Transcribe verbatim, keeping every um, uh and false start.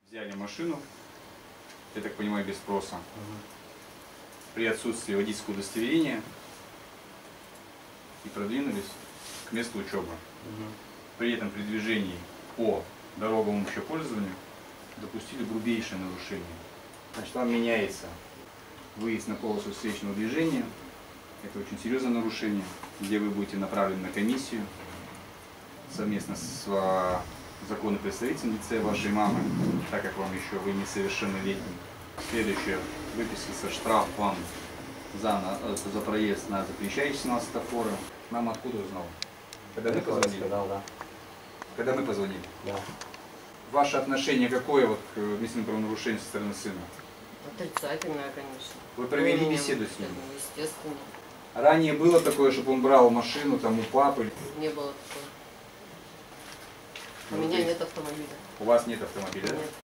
Взяли машину, я так понимаю, без спроса, угу. При отсутствии водительского удостоверения и продвинулись к месту учебы. Угу. При этом при движении по дорогам общего пользования допустили грубейшее нарушение. Значит, вам меняется выезд на полосу встречного движения. Это очень серьезное нарушение, где вы будете направлены на комиссию совместно с законной представительницей вашей мамы, так как вам еще вы несовершеннолетний. Следующее, выписывается штраф вам за, за проезд на запрещающий сигнал светофора. Мама откуда узнала? Когда мы позвонили? Сказал, да. Когда мы позвонили? Да. Ваше отношение какое вот к административному правонарушению со стороны сына? Отрицательное, конечно. Вы провели Ну, беседу с ним? Естественно. Ранее было такое, чтобы он брал машину там у папы? Не было такого. У Ну, меня есть... нет автомобиля. У вас нет автомобиля? Нет.